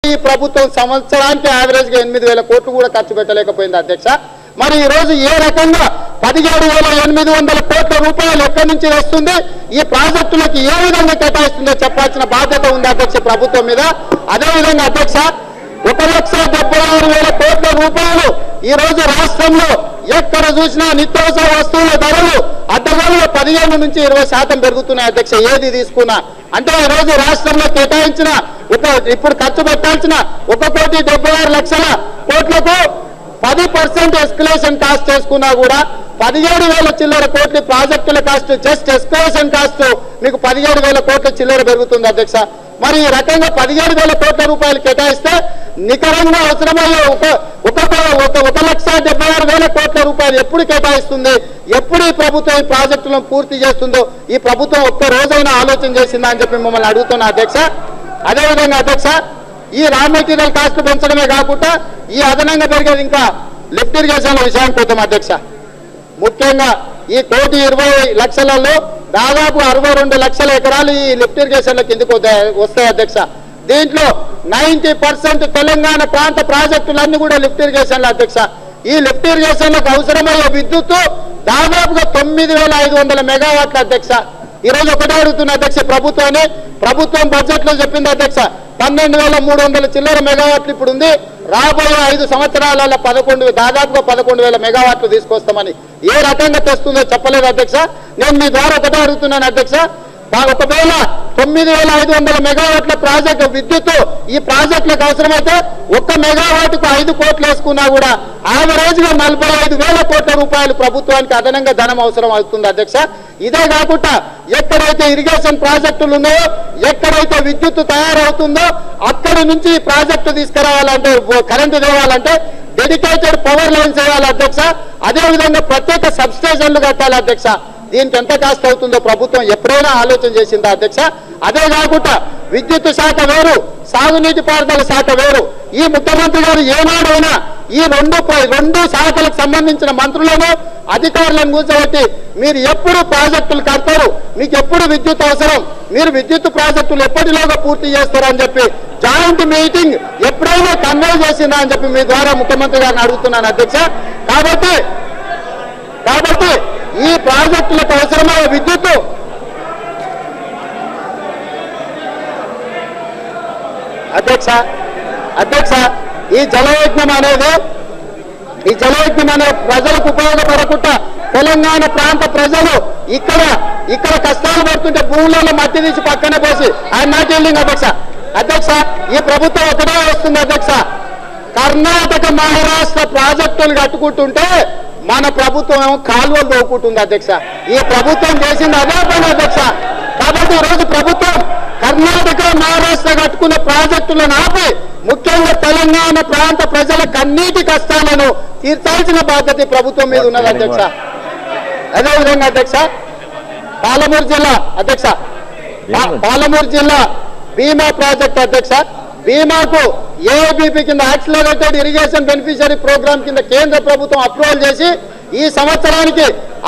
ఈ ప్రభుత్వం సంవత్సరానికి యావరేజ్ గా 8,000 కోట్లు కూడా ఖర్చు పెట్టలేకపోయింది అధ్యక్ష. మరి ఈ రోజు ఏ రకంగా 17,800 కోట్ల రూపాయలు ఎక్కడి నుంచి వస్తుంది, ఈ ప్రాజెక్టులకు ఏ విధంగా కేటాయిస్తుందో చెప్పాల్సిన బాధ్యత ఉంది అధ్యక్ష ప్రభుత్వం మీద. అదేవిధంగా అధ్యక్ష 1,76,000 కోట్ల రూపాయలు ఈ రోజు రాష్ట్రంలో ఎక్కడ చూసినా నిత్యావసర వస్తువుల ధరలు అడ్డగోలుగా 15 నుంచి 20% పెరుగుతున్నాయి అధ్యక్ష. ఏది తీసుకున్నా అంటే ఈ రోజు రాష్ట్రంలో కేటాయించిన ఇప్పుడు ఖర్చు పెట్టాల్సిన 1,76,00,000 కోట్లకు 10% ఎస్కలేషన్ కాస్ట్ చేసుకున్నా కూడా 17,000 చిల్లర కోట్ల ప్రాజెక్టుల కాస్ట్, జస్ట్ ఎస్కలేషన్ కాస్ట్ మీకు 17,000 కోట్ల చిల్లర పెరుగుతుంది అధ్యక్ష. మరి ఈ రకంగా 17,000 కోట్ల రూపాయలు కేటాయిస్తే నికరంగా అవసరమయ్యే 1,76,000 కోట్ల రూపాయలు ఎప్పుడు కేటాయిస్తుంది, ఎప్పుడు ఈ ప్రభుత్వం ఈ ప్రాజెక్టులను పూర్తి చేస్తుందో ఈ ప్రభుత్వం ఒక్క రోజైనా ఆలోచన చేసిందా అని చెప్పి మిమ్మల్ని అడుగుతున్నా అధ్యక్ష. అదేవిధంగా అధ్యక్ష ఈ రా మెటీరియల్ కాస్ట్ పెంచడమే కాకుండా ఈ అదనంగా పెరిగేది ఇంకా లిఫ్ట్ ఇరిగేషన్ విషయానికి పోతాం అధ్యక్ష. ముఖ్యంగా ఈ 1,20,00,000లో దాదాపు 62 లక్షల ఎకరాలు ఈ లిఫ్ట్ ఇరిగేషన్ల కిందకు వస్తాయి అధ్యక్ష. దీంట్లో 90% తెలంగాణ ప్రాంత ప్రాజెక్టులన్నీ కూడా లిఫ్ట్ ఇరిగేషన్ల అధ్యక్ష. ఈ లిఫ్ట్ ఇరిగేషన్లకు అవసరమయ్యే విద్యుత్తు దాదాపుగా 9,500 మెగావాట్ల అధ్యక్ష. ఈ రోజు ఒకటే అడుగుతున్న అధ్యక్ష ప్రభుత్వం బడ్జెట్ లో చెప్పింది అధ్యక్ష 12,300 చిల్లర మెగావాట్లు ఇప్పుడు ఉంది. రాబోయే 5 సంవత్సరాలలో దాదాపుగా 11,000 మెగావాట్లు తీసుకొస్తామని ఏ రకంగా తెస్తుందో చెప్పలేదు అధ్యక్ష. నేను మీ ద్వారా ఒకటే అడుగుతున్నాను అధ్యక్ష, ఒకవేళ 9,500 మెగావాట్ల ప్రాజెక్టు విద్యుత్ ఈ ప్రాజెక్టులకు అవసరమైతే 1 మెగావాట్కు 5 కోట్లు వేసుకున్నా కూడా యావరేజ్ గా 45,000 కోట్ల రూపాయలు ప్రభుత్వానికి అదనంగా ధనం అవసరం అవుతుంది అధ్యక్ష. ఇదే కాకుండా ఎక్కడైతే ఇరిగేషన్ ప్రాజెక్టులు ఉన్నాయో, ఎక్కడైతే విద్యుత్ తయారవుతుందో అక్కడి నుంచి ప్రాజెక్టు తీసుకురావాలంటే, కరెంటు తేవాలంటే డెడికేటెడ్ పవర్ లైన్స్ వేయాలి అధ్యక్ష. అదేవిధంగా ప్రత్యేక సబ్ స్టేషన్లు కట్టాలి అధ్యక్ష. దీనికి ఎంత కాస్ట్ అవుతుందో ప్రభుత్వం ఎప్పుడైనా ఆలోచన చేసిందా అధ్యక్ష? అదే కాకుండా విద్యుత్ శాఖ వేరు, సాగునీటి పారుదల శాఖ వేరు. ఈ ముఖ్యమంత్రి గారు ఏనాడైనా ఈ రెండు శాఖలకు సంబంధించిన మంత్రులను అధికారులను కూర్చోబెట్టి మీరు ఎప్పుడు ప్రాజెక్టులు కడతారు, మీకు ఎప్పుడు విద్యుత్ అవసరం, మీరు విద్యుత్ ప్రాజెక్టులు ఎప్పటిలోగా పూర్తి చేస్తారని చెప్పి జాయింట్ మీటింగ్ ఎప్పుడైనా కన్వే చేసిందా అని చెప్పి మీ ద్వారా ముఖ్యమంత్రి గారిని అడుగుతున్నాను అధ్యక్ష. కాబట్టి ఈ ప్రాజెక్టులకు అవసరమైన విద్యుత్ అధ్యక్ష ఈ జలయజ్ఞం అనేది ప్రజలకు ఉపయోగపడకుండా తెలంగాణ ప్రాంత ప్రజలు ఇక్కడ కష్టాలు పడుతుంటే భూములలో మట్టి తీసి పక్కన పోసి ఆయన నాట్ ఎల్లింగ్ అధ్యక్ష ఈ ప్రభుత్వం ఒకటే వస్తుంది అధ్యక్ష. కర్ణాటక మహారాష్ట్ర ప్రాజెక్టులు కట్టుకుంటుంటే మన ప్రభుత్వం కాలువలు తోకుంటుంది అధ్యక్ష. ఈ ప్రభుత్వం చేసింది అదే పని అధ్యక్ష. కాబట్టి ఈరోజు ప్రభుత్వం కర్ణాటక మహారాష్ట్ర కట్టుకున్న ప్రాజెక్టులను ఆపి ముఖ్యంగా తెలంగాణ ప్రాంత ప్రజల కన్నీటి కష్టాలను తీర్చాల్సిన బాధ్యత ప్రభుత్వం మీద ఉన్నది అధ్యక్ష. అదేవిధంగా అధ్యక్ష పాలమూరు జిల్లా భీమా ప్రాజెక్ట్ అధ్యక్ష, భీమాకు ఏఐబీపీ కింద యాక్సిలరేటెడ్ ఇరిగేషన్ బెనిఫిషియరీ ప్రోగ్రామ్ కింద కేంద్ర ప్రభుత్వం అప్రూవల్ చేసి ఈ సంవత్సరానికి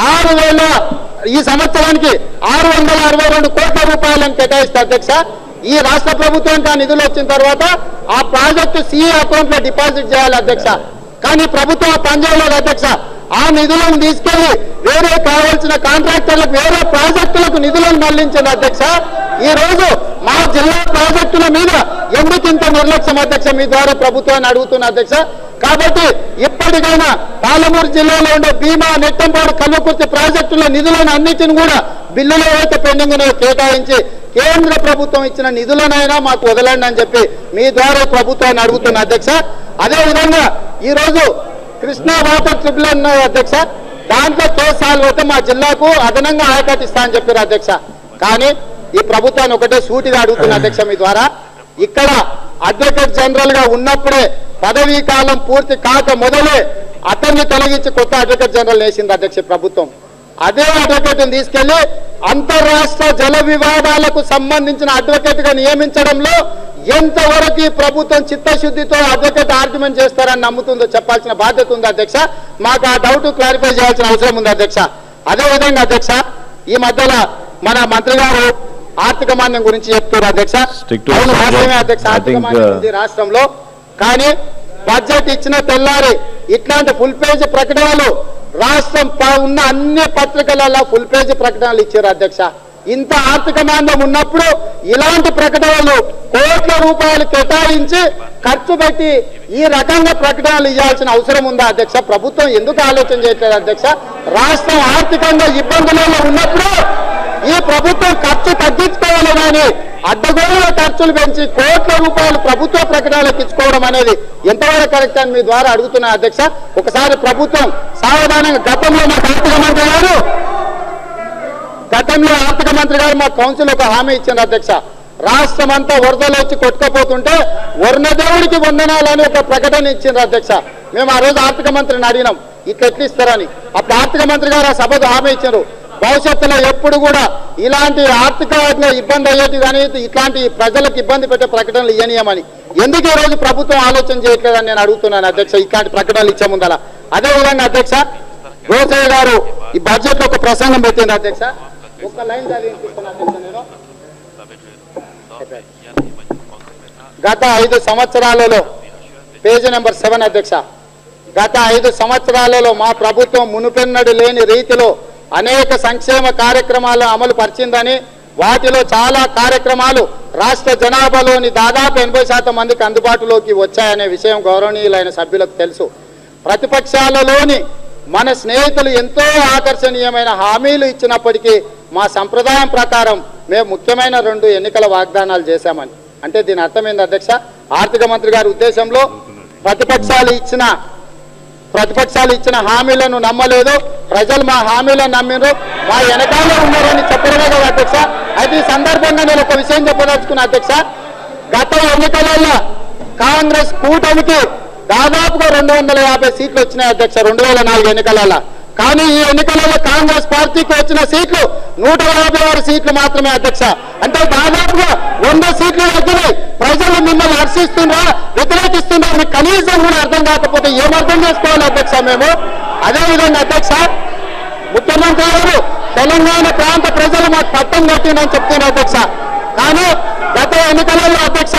662 కోట్ల రూపాయలను కేటాయిస్తే అధ్యక్ష. ఈ రాష్ట్ర ప్రభుత్వానికి ఆ నిధులు వచ్చిన తర్వాత ఆ ప్రాజెక్టు సీఏ అకౌంట్ లో డిపాజిట్ చేయాలి అధ్యక్ష. కానీ ప్రభుత్వం పనిచేయలేదు అధ్యక్ష. ఆ నిధులను తీసుకెళ్లి వేరే కావాల్సిన కాంట్రాక్టర్లకు వేరే ప్రాజెక్టులకు నిధులను మళ్లించింది అధ్యక్ష. ఈ రోజు మా జిల్లా ప్రాజెక్టుల మీద ఎందుకు ఇంత నిర్లక్ష్యం అధ్యక్ష? మీ ద్వారా ప్రభుత్వాన్ని అడుగుతున్న అధ్యక్ష. కాబట్టి ఇప్పటికైనా పాలమూరు జిల్లాలో ఉండే భీమా, నెట్టంపాడు, కల్వకుర్తి ప్రాజెక్టుల నిధులను అన్నిటిని కూడా బిల్లులో అయితే పెండింగ్ కేటాయించి కేంద్ర ప్రభుత్వం ఇచ్చిన నిధులనైనా మాకు వదలండి అని చెప్పి మీ ద్వారా ప్రభుత్వాన్ని అడుగుతున్న అధ్యక్ష. అదేవిధంగా ఈ రోజు కృష్ణా వాటర్ ట్రిబ్యునల్ అన్నారు అధ్యక్ష. దాంట్లో కేసు సాల్వ్ అయితే మా జిల్లాకు అదనంగా ఆయకట్టు ఇస్తా అని చెప్పారు అధ్యక్ష. కానీ ఈ ప్రభుత్వాన్ని ఒకటే సూటిగా అడుగుతున్న అధ్యక్ష మీ ద్వారా, ఇక్కడ అడ్వకేట్ జనరల్ గా ఉన్నప్పుడే పదవీ కాలం పూర్తి కాక మొదలే అతన్ని తొలగించి కొత్త అడ్వకేట్ జనరల్ వేసింది అధ్యక్ష ప్రభుత్వం. అదే అడ్వకేట్ తీసుకెళ్లి అంతర్రాష్ట్ర జల వివాదాలకు సంబంధించిన అడ్వకేట్ గా నియమించడంలో ఎంతవరకు ప్రభుత్వం చిత్తశుద్ధితో అడ్వకేట్ ఆర్గ్యుమెంట్ చేస్తారని నమ్ముతుందో చెప్పాల్సిన బాధ్యత ఉంది అధ్యక్ష. మాకు ఆ డౌట్ క్లారిఫై చేయాల్సిన అవసరం ఉంది అధ్యక్ష. అదేవిధంగా అధ్యక్ష ఈ మధ్యలో మన మంత్రి గారు ఆర్థిక మాంద్యం గురించి చెప్తారు అధ్యక్ష. అవును వాస్తవమే అధ్యక్ష, ఆర్థిక మాంద్యం ఉంది రాష్ట్రంలో. కానీ బడ్జెట్ ఇచ్చిన తెల్లారి ఇట్లాంటి ఫుల్ పేజీ ప్రకటనలు రాష్ట్రం ఉన్న అన్ని పత్రికలలో ఫుల్ పేజీ ప్రకటనలు ఇచ్చారు అధ్యక్ష. ఇంత ఆర్థిక మాంద్యం ఉన్నప్పుడు ఇలాంటి ప్రకటనలు కోట్ల రూపాయలు కేటాయించి ఖర్చు పెట్టి ఈ రకంగా ప్రకటనలు ఇవ్వాల్సిన అవసరం ఉందా అధ్యక్ష? ప్రభుత్వం ఎందుకు ఆలోచన చేయట్లేదు అధ్యక్ష? రాష్ట్రం ఆర్థికంగా ఇబ్బందులలో ఉన్నప్పుడు ఈ ప్రభుత్వం ఖర్చు తగ్గించుకోవాలి కానీ అడ్డగోలుగా ఖర్చులు పెంచి కోట్ల రూపాయలు ప్రభుత్వ ప్రకటనలకు ఇచ్చుకోవడం అనేది ఎంతవరకు కరెక్ట్ అని మీ ద్వారా అడుగుతున్నా అధ్యక్ష. ఒకసారి ప్రభుత్వం సావధానంగా గతంలో మా ఆర్థిక మంత్రి గారు మా కౌన్సిల్ ఒక హామీ ఇచ్చింది అధ్యక్ష. రాష్ట్రం అంతా వరదలు వచ్చి కొట్టుకపోతుంటే వర్ణదేవుడికి వందనాలని ఒక ప్రకటన ఇచ్చింది అధ్యక్ష. మేము ఆ రోజు ఆర్థిక మంత్రిని అడిగినాం ఇట్లా ఎట్లా ఇస్తారని. అప్పుడు ఆర్థిక మంత్రి గారు ఆ సభకు హామీ ఇచ్చారు, భవిష్యత్తులో ఎప్పుడు కూడా ఇలాంటి ఆర్థిక ఇబ్బంది అయ్యేది కానీ ఇట్లాంటి ప్రజలకు ఇబ్బంది పెట్టే ప్రకటనలు ఇవ్వనీయమని. ఎందుకు ఈ రోజు ప్రభుత్వం ఆలోచన చేయట్లేదని నేను అడుగుతున్నాను అధ్యక్ష. ఇట్లాంటి ప్రకటనలు ఇచ్చే ముందల అదేవిధంగా అధ్యక్ష రోసయ్య గారు ఈ బడ్జెట్ లో ఒక ప్రసంగం పెట్టింది అధ్యక్ష. ఒక లైన్ చదివిస్తున్నాను అధ్యక్ష నేను. గత 5 సంవత్సరాలలో పేజీ నెంబర్ 7 అధ్యక్ష. గత 5 సంవత్సరాలలో మా ప్రభుత్వం మునుపెన్నడు లేని రీతిలో అనేక సంక్షేమ కార్యక్రమాలను అమలు పరిచిందని, వాటిలో చాలా కార్యక్రమాలు రాష్ట్ర జనాభాలోని దాదాపు 80% మందికి అందుబాటులోకి వచ్చాయనే విషయం గౌరవనీయులైన సభ్యులకు తెలుసు. ప్రతిపక్షాలలోని మన స్నేహితులు ఎంతో ఆకర్షణీయమైన హామీలు ఇచ్చినప్పటికీ మా సంప్రదాయం ప్రకారం మేము ముఖ్యమైన 2 ఎన్నికల వాగ్దానాలు చేశామని. అంటే దీని అర్థమైంది అధ్యక్ష, ఆర్థిక మంత్రి గారి ఉద్దేశంలో ప్రతిపక్షాలు ఇచ్చిన హామీలను నమ్మలేదు, ప్రజలు మా హామీలను నమ్మిరు, మా వెనకాలే ఉన్నారని చెప్పడమే కదా అధ్యక్ష. అయితే ఈ సందర్భంగా నేను ఒక విషయం చెప్పదలుచుకున్నా అధ్యక్ష. గత ఎన్నికలలో కాంగ్రెస్ కూటమికి దాదాపుగా 250 సీట్లు వచ్చినాయి అధ్యక్ష 2004 ఎన్నికలలో. కానీ ఈ ఎన్నికలలో కాంగ్రెస్ పార్టీకి వచ్చిన సీట్లు 156 సీట్లు మాత్రమే అధ్యక్ష. అంటే దాదాపుగా 100 సీట్లు తగ్గినాయి. ప్రజలు మిమ్మల్ని హర్షిస్తున్నారా వ్యతిరేకిస్తున్నారా మీకు కనీసం కూడా అర్థం కాకపోతే ఏమర్థం చేసుకోవాలి అధ్యక్ష మేము? అదేవిధంగా అధ్యక్ష ముఖ్యమంత్రి గారు తెలంగాణ ప్రాంత ప్రజలు మాకు పట్టం కట్టిందని చెప్తున్నారు అధ్యక్ష. కానీ గత ఎన్నికలలో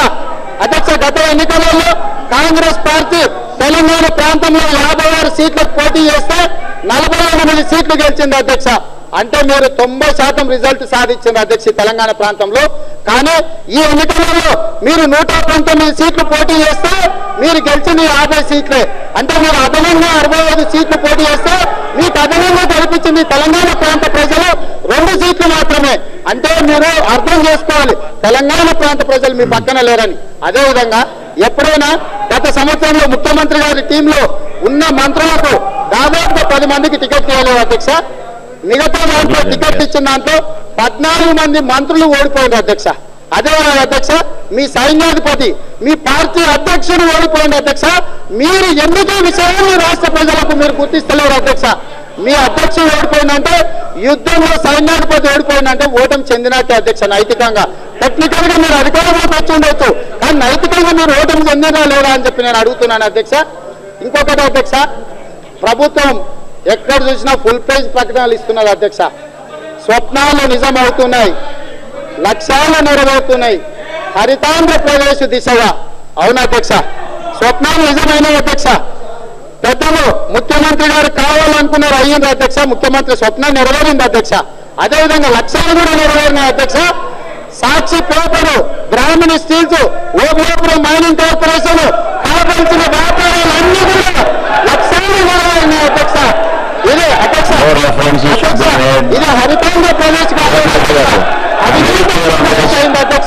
కాంగ్రెస్ పార్టీ తెలంగాణ ప్రాంతంలో 56 సీట్లకు పోటీ చేస్తే 48 సీట్లు గెలిచింది అధ్యక్ష. అంటే మీరు 90% రిజల్ట్ సాధించింది అధ్యక్ష తెలంగాణ ప్రాంతంలో. కానీ ఈ ఎన్నికలలో మీరు 119 సీట్లు పోటీ చేస్తే మీరు గెలిచింది 50 సీట్లే. అంటే మీరు అదనంగా 65 సీట్లు పోటీ చేస్తే మీకు అదనంగా గెలిపించింది తెలంగాణ ప్రాంత ప్రజలు 2 సీట్లు మాత్రమే. అంటే మీరు అర్థం చేసుకోవాలి తెలంగాణ ప్రాంత ప్రజలు మీ పక్కన లేరని. అదేవిధంగా ఎప్పుడైనా గత సంవత్సరంలో ముఖ్యమంత్రి గారి టీంలో ఉన్న మంత్రులకు దాదాపుగా 10 మందికి టికెట్ ఇవ్వలేదు అధ్యక్ష. మిగతా దాంట్లో టికెట్ ఇచ్చిన దాంట్లో 14 మంది మంత్రులు ఓడిపోయినారు అధ్యక్ష. అదేవిధంగా అధ్యక్ష మీ సైన్యాధిపతి మీ పార్టీ అధ్యక్షుడు ఓడిపోయింది అధ్యక్ష. మీరు ఎందుకు విషయాన్ని రాష్ట్ర ప్రజలకు మీరు గుర్తిస్తలేరు అధ్యక్ష? మీ అధ్యక్షుడు ఓడిపోయిందంటే యుద్ధంలో సైన్యాధిపతి ఓడిపోయిందంటే ఓటమి చెందినట్టే అధ్యక్ష. నైతికంగా టెక్నికల్ గా మీరు అధికారంలోకి వచ్చి ఉండొచ్చు కానీ నైతికంగా మీరు ఓటమి చెందినా లేదా అని చెప్పి నేను అడుగుతున్నాను అధ్యక్ష. ఇంకొకటి అధ్యక్ష ప్రభుత్వం ఎక్కడ చూసినా ఫుల్ పేజ్ ప్రకటనలు ఇస్తున్నది అధ్యక్ష. స్వప్నాలు నిజం అవుతున్నాయి, లక్ష్యాలు నెరవేరుతున్నాయి హరితాంధ్రప్రదేశ్ దిశగా. అవును అధ్యక్ష స్వప్నాలు నిజమైనవి అధ్యక్ష. పెద్దలు ముఖ్యమంత్రి గారు కావాలనుకున్నారు అయ్యింది అధ్యక్ష. ముఖ్యమంత్రి స్వప్నం నెరవేరింది అధ్యక్ష. అదేవిధంగా లక్ష్యాలు కూడా నెరవేరినాయి అధ్యక్ష. Sakshi paper, Brahmani steels, Obulapuram mining corporation కావాల్సిన వ్యాపారాలు అన్ని కూడా లక్ష్యాలు నెరవేరినాయి అధ్యక్ష. ఇది అధ్యక్ష ఇది హరితాంధ్రప్రదేశ్ అభివృద్ధి అధ్యక్ష.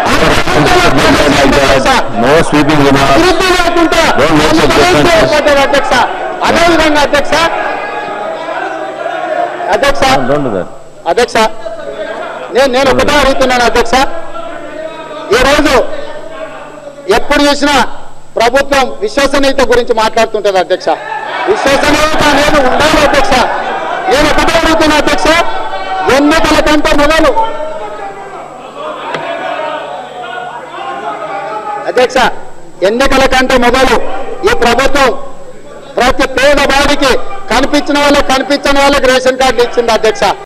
అధ్యక్ష అదేవిధంగా అధ్యక్ష నేను ఒకటే అడుగుతున్నాను అధ్యక్ష. ఈరోజు ఎప్పుడు చూసినా ప్రభుత్వం విశ్వసనీయత గురించి మాట్లాడుతుంటది అధ్యక్ష. విశ్వసనీయత అనేది ఉండాలి అధ్యక్ష. నేను ఒకటే అడుగుతున్నా అధ్యక్ష, ఎన్నికల కంటే మొదలు అధ్యక్ష ఎన్నికల కంటే మొదలు ఈ ప్రభుత్వం ప్రతి పేదవాడికి కనిపించిన వాళ్ళకి రేషన్ కార్డులు ఇచ్చింది అధ్యక్ష.